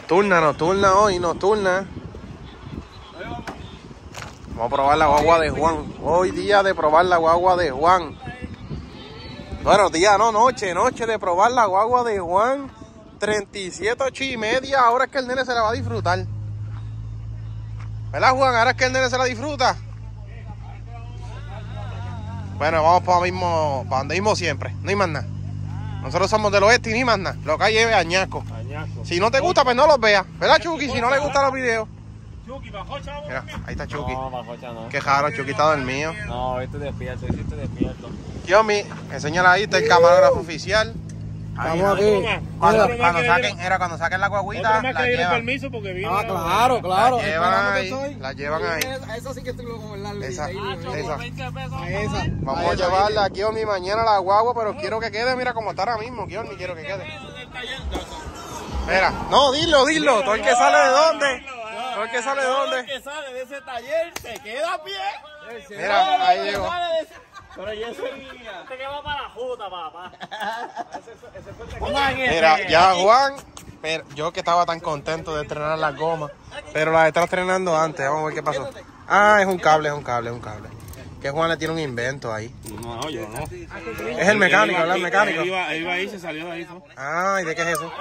Nocturna hoy, nocturna. Vamos a probar la guagua de Juan. Hoy día de probar la guagua de Juan. Bueno, día no, noche de probar la guagua de Juan. 37, 8:30. Ahora es que el nene se la va a disfrutar. ¿Verdad, Juan? Ahora es que el nene se la disfruta. Bueno, vamos para donde mismo siempre. No hay más nada. Nosotros somos del oeste y ni más nada. Lo que hay es añasco. Si no te gusta, pues no los veas. ¿Verdad, Chucky? Si no le gustan los videos. Chucky, bajó, chavo. Mira, ahí está Chucky. No, bajó, chavo, no. Qué raro, Chucky está dormido. No, hoy estoy despierto, Kiomi, enséñala ahí, está el camarógrafo oficial. Estamos aquí. Cuando saquen la guaguita, la llevan. permiso porque vino. Ah, claro. La llevan ahí. Esa sí que estoy loco, ¿verdad? Esa. Esa. Vamos a llevarla a Kiomi mañana la guagua, pero quiero que quede, mira como está ahora mismo, Kiomi, quiero que quede. Mira, no, dilo, todo el que sale de dónde. Todo el que sale de dónde. El que sale de ese taller se queda a pie. Mira, ahí llegó. Pero yo soy mía. Este que va para la juta, papá. Mira, ya Juan, pero yo que estaba tan contento de estrenar las gomas, pero las está estrenando antes, vamos a ver qué pasó. Ah, es un cable. Que Juan le tiene un invento ahí. No, yo no. Es el mecánico, ¿verdad? El mecánico. Él iba ahí, se salió de ahí. ¿No? Ah, ¿y de qué es eso?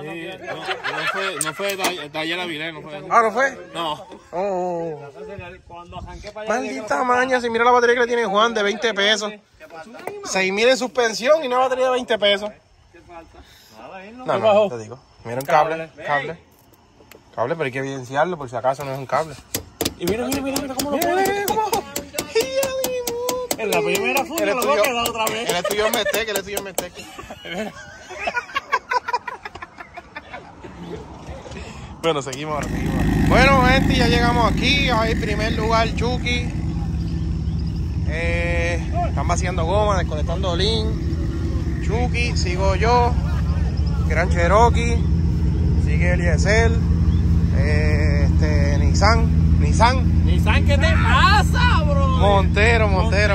No fue de taller Avilés, no fue. Ah, ¿no fue? No. Oh. Cuando arranqué para allá. Maldita maña, si mira la batería que le tiene Juan de 20 pesos. 6,000 en suspensión y una batería de 20 pesos. No, te digo. Mira un cable. Cable, pero hay que evidenciarlo por si acaso no es un cable. Y mira cómo lo pone. En la primera funda lo voy a quedar otra vez. El estudio Mesteque, Bueno, seguimos ahora. Bueno, gente, ya llegamos aquí. Ahí en primer lugar, Chucky. Están vaciando goma, desconectando link. Chucky, sigo yo. Gran Cherokee. Sigue Eliezer. Nissan, ¿qué te pasa, bro? Montero.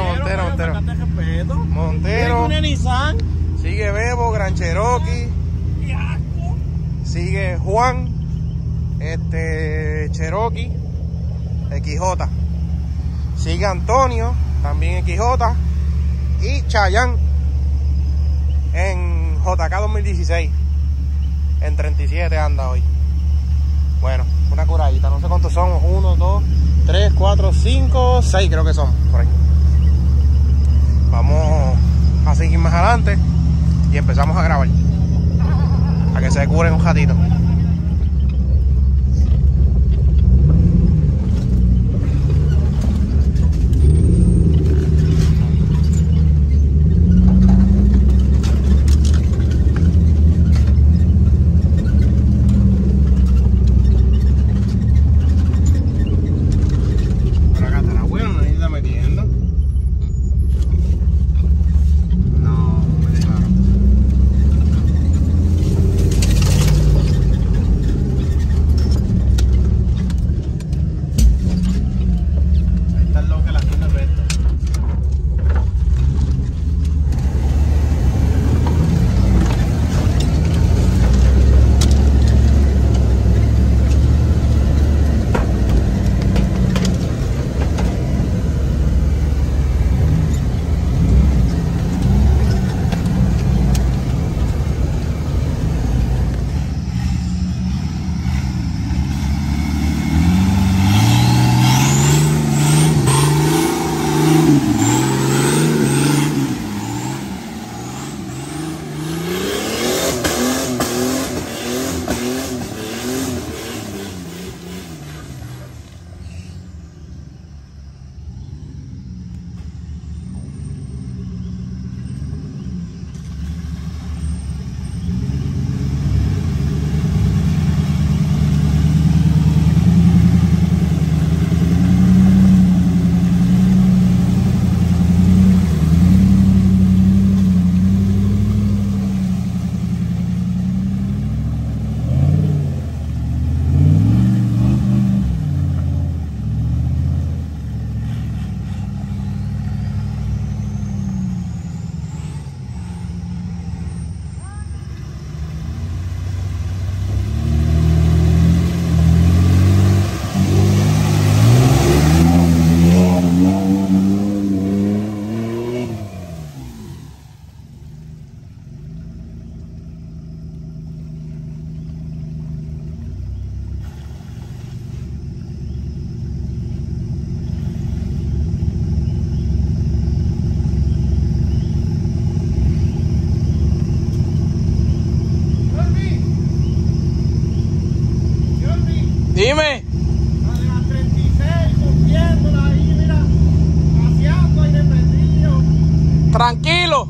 Sigue Bebo, Gran Cherokee. Sigue Juan. Cherokee. XJ. Sigue Antonio, también XJ. Y Chayanne en JK 2016. En 37 anda hoy. Bueno, una curadita, no sé cuántos somos, 1, 2, 3, 4, 5, 6 creo que son, por ahí. Vamos a seguir más adelante y empezamos a grabar, a que se curen un ratito. Dime. Dale a 36, cogiéndola ahí, mira. Paseando aire prendido. Tranquilo.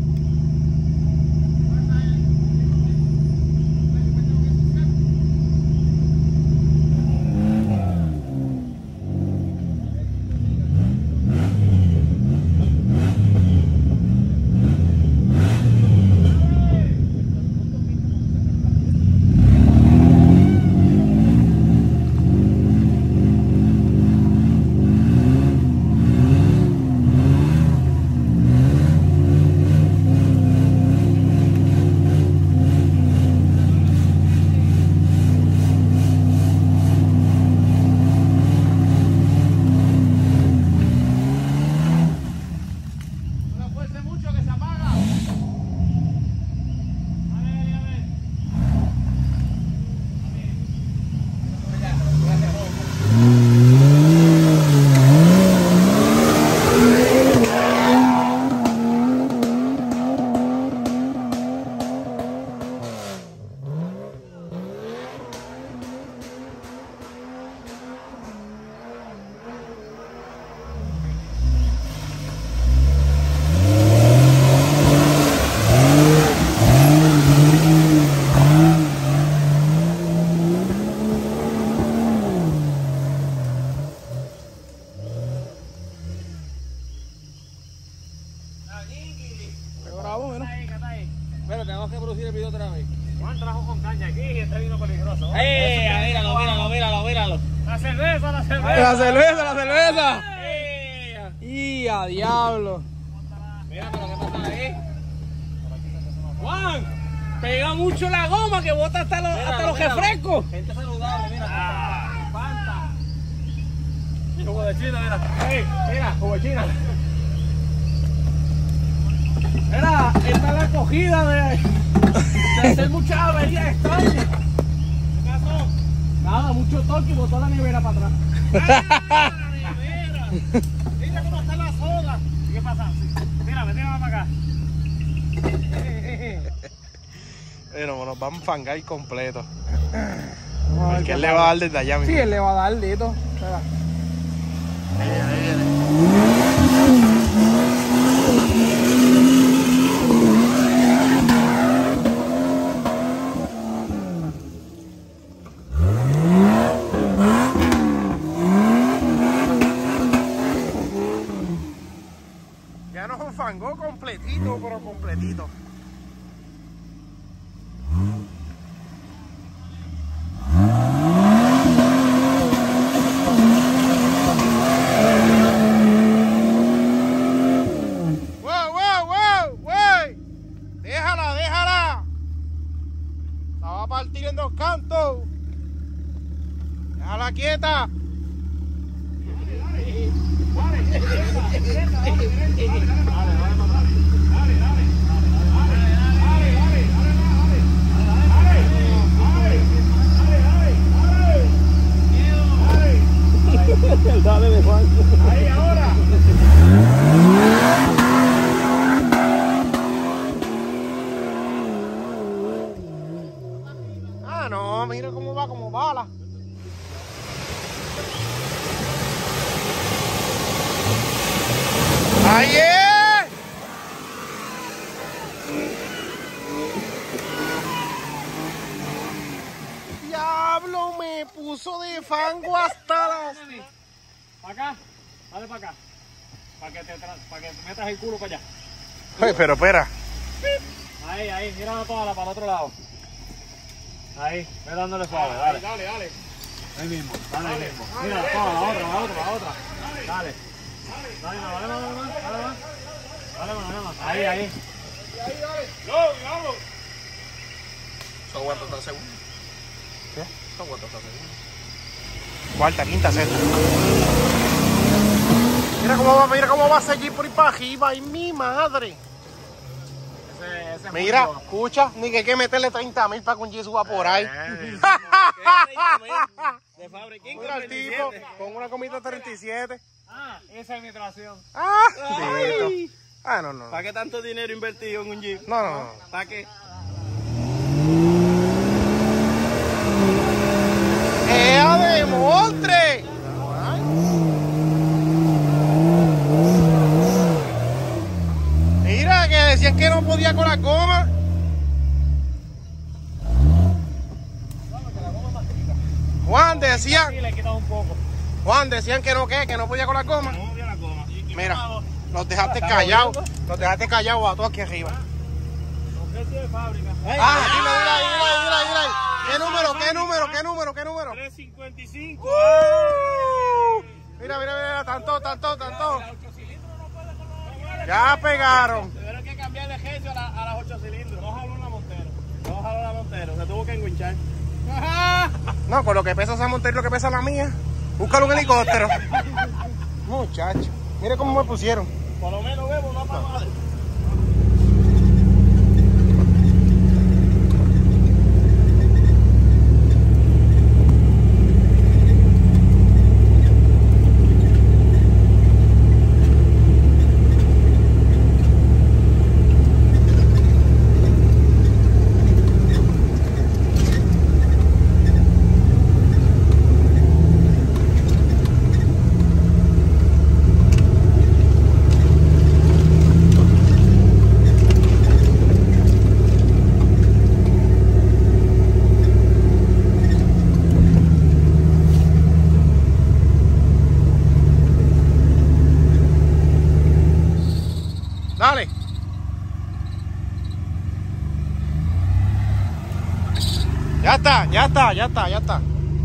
Pero tenemos que producir el video otra vez. Juan trajo con caña aquí y este vino peligroso. Míralo. La cerveza. La cerveza. Y a diablo. Mira, pero ¿qué pasa ahí? Juan, pega mucho la goma que bota hasta los refrescos. Gente saludable, mira. Fanta. Jugo de China, mira. Mira, jugo de China. Mira, esta es la acogida de hacer muchas averías extrañas. ¿Qué pasó? Nada, mucho toque y botó la nevera para atrás. ¡Ah, la nevera! Mira cómo está la soda. ¿Qué pasa? Tírame para acá. Bueno, nos vamos a fangar completo. Porque él le va a dar desde allá mismo. Sí, él le va a dar dito. Espera. Ahí viene. Ya nos enfangó completito, pero completito. Déjala. La va a partir en dos cantos. Déjala quieta. Dale de Juan. Ahí, ahora. Ah, no, mira cómo va, como bala. ¡Ahí es! Diablo, me puso de fango hasta las... ¿Para acá? Dale para acá. Para que te metas el culo para allá. Ay, pero espera. Ahí, mira para el otro lado. Ahí, ve dándole suave, dale. Dale. Ahí mismo, dale ahí mismo. Mira, la otra. Dale. Dale más. Ahí. Vamos. ¿Eso aguanta hasta segundo? ¿Qué? ¿Eso aguanta hasta segundo? Cuarta, quinta, sexta. Mira cómo va a seguir por ahí para arriba. ¡Ay, mi madre! Ese Mira, escucha, ni que hay que meterle 30.000 para que un G suba por ahí. De fábrica. Mira el tipo con una comida 37. Ah, esa es mi tracción. Ah, dito. Ah, no. ¿Para qué tanto dinero invertido en un Jeep? No. ¿Para qué? ¡A de montre! Mira, que decían que no podía con la goma. Juan, decían... Sí, le quitas un poco. Juan, decían que no, ¿qué? Que no podía con la goma. No podía la goma. Mira, los dejaste callados. Los dejaste callados a todos aquí arriba. Precio de fábrica. Mira. ¿Qué número? 355. Mira, tanto. Ya pegaron. Tuvieron que cambiar de ejercicio a las 8 cilindros. No jaló la Montero. Se tuvo que enguinchar. No, con lo que pesa esa Montero y lo que pesa la mía. Búscalo un helicóptero. Muchacho, mire cómo me pusieron. Por lo menos vemos una para madre. Dale. Ya está.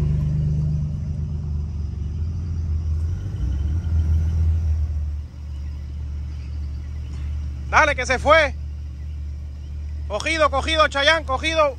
Dale, que se fue. Cogido, Chayán, cogido.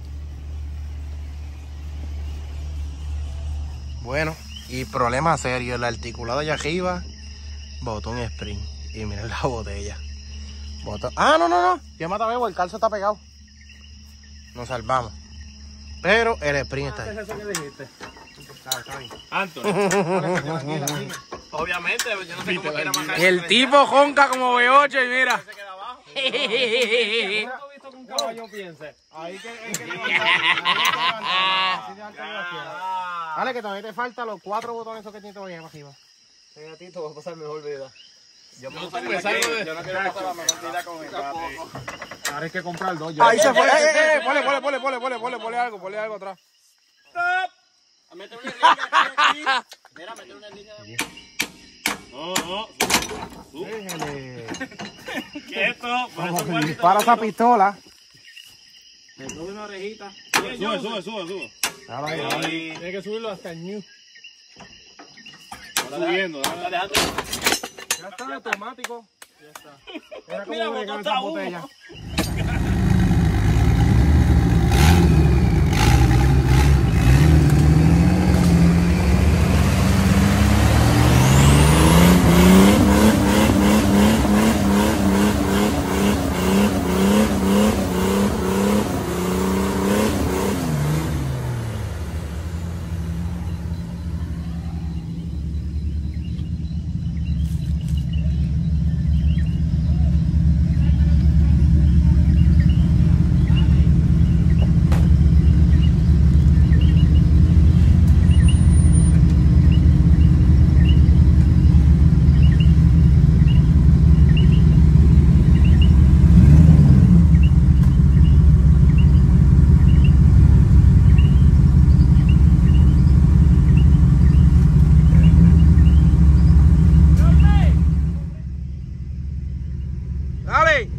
Bueno, y problema serio, el articulado allá arriba, botón sprint. Y miren la botella. No. Ya mata bebo, el calzo está pegado. Nos salvamos. Pero el sprint está ahí. ¿Qué es eso que dijiste? Está bien. Anthony. Obviamente, yo no sé cómo quiera marcar. El tipo jonca como B8 y mira. Se queda abajo. ¿Nunca he visto que un caballo piense? Ahí que Dale, que todavía te faltan los 4 botones esos que tienes todavía arriba. Ese gatito va a pasar mejor vida. Yo no quiero pasar la mejor vida con el gato. Ahora hay que comprar 2. Ahí se fue. Ponle algo atrás. A meter una línea aquí. Mira, meter una línea de... No. Déjale. Quieto. Dispara esa pistola. Me tuve una orejita. Sube. Ahí. Tiene que subirlo hasta el new. Subiendo. Ya está automático. Ya está. Era como Mira, bregar botó esa hasta humo. botella. Dale.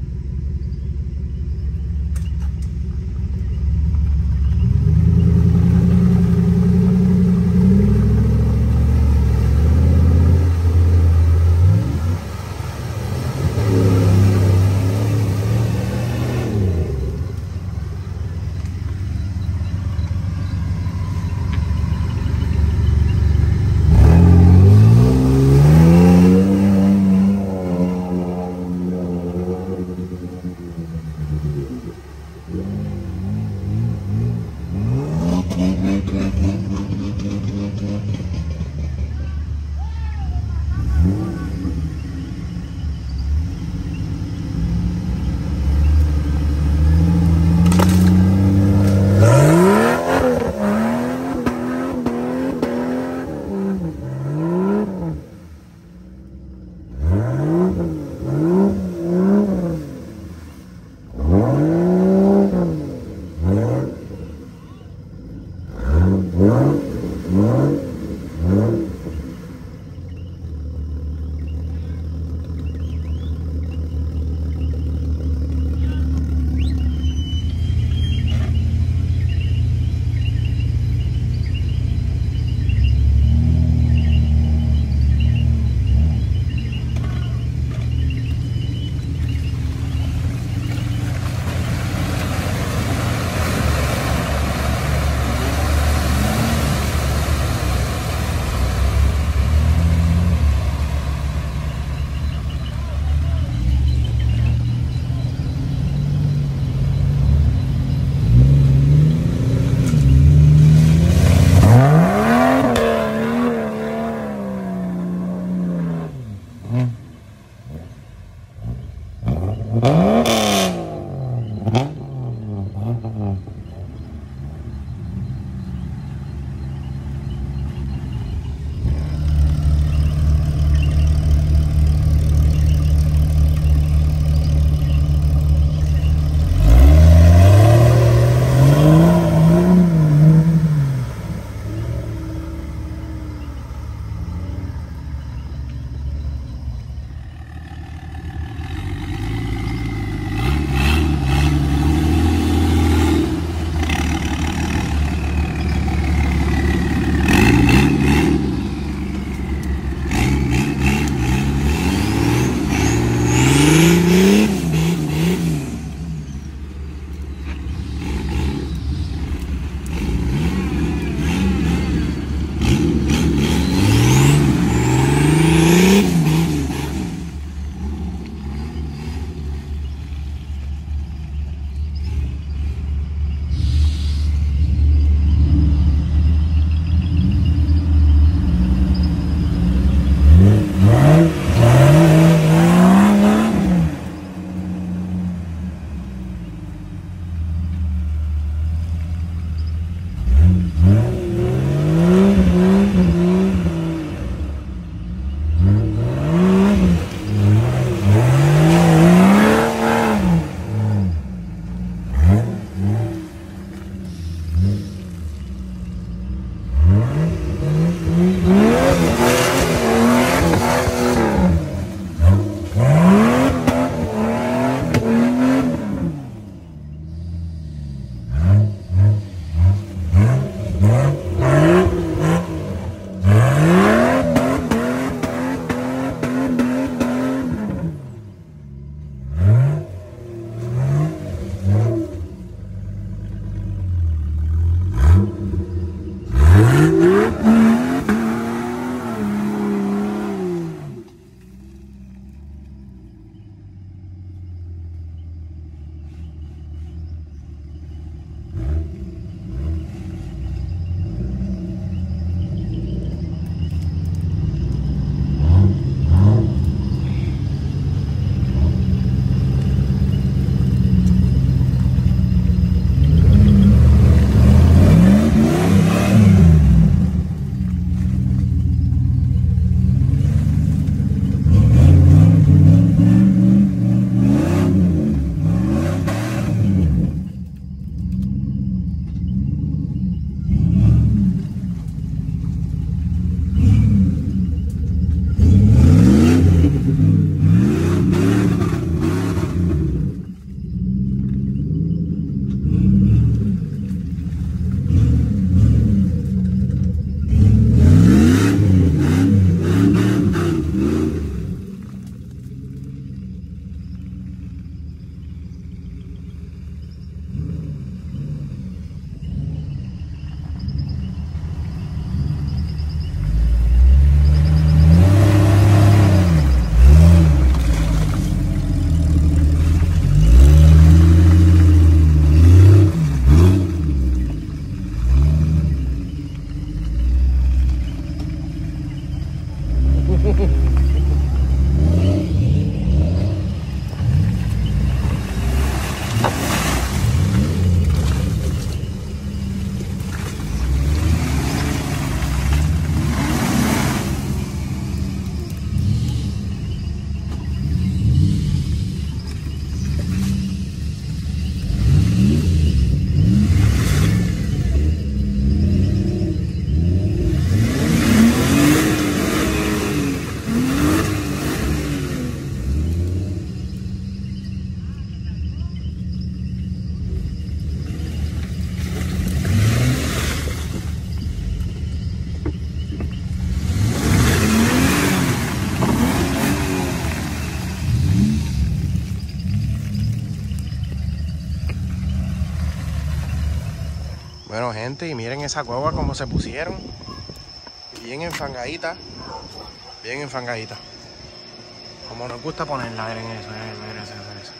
Bueno, gente, y miren esa cueva como se pusieron. Bien enfangadita. Bien enfangadita. Como nos gusta ponerla, miren eso, miren eso.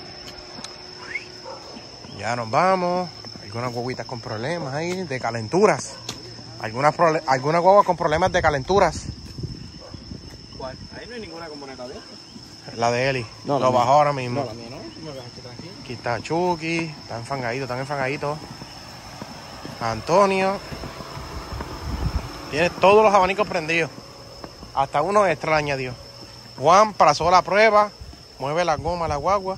Ya nos vamos. Algunas guaguitas con problemas ahí, de calenturas. Algunas guaguas con problemas de calenturas. ¿Cuál? Ahí no hay ninguna componente de esto. La de Eli. No, lo bajó ahora mismo. No, la mía no. Aquí está Chucky, están enfangaditos. Antonio. Tiene todos los abanicos prendidos. Hasta uno extra le añadió. Juan pasó la prueba. Mueve la goma la guagua.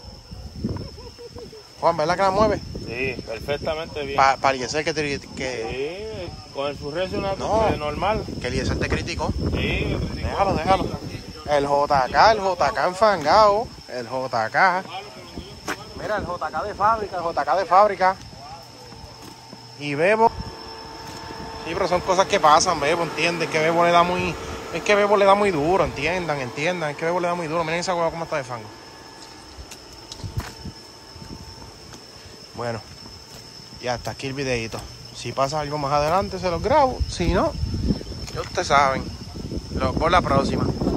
Juan, ¿verdad que la mueve? Sí, perfectamente bien. Para Eliezer que Sí, con el surrecio No. normal. que Eliezer te criticó. Sí, Déjalo. El JK enfangado. El JK. Mira, el JK de fábrica. Y Bebo. Sí, pero son cosas que pasan, Bebo, ¿entiendes? Que Bebo le da muy... Es que Bebo le da muy duro, entiendan. Es que Bebo le da muy duro. Miren esa hueva cómo está de fango. Bueno, ya hasta aquí el videito. Si pasa algo más adelante se los grabo. Si no, ya ustedes saben. Los por la próxima.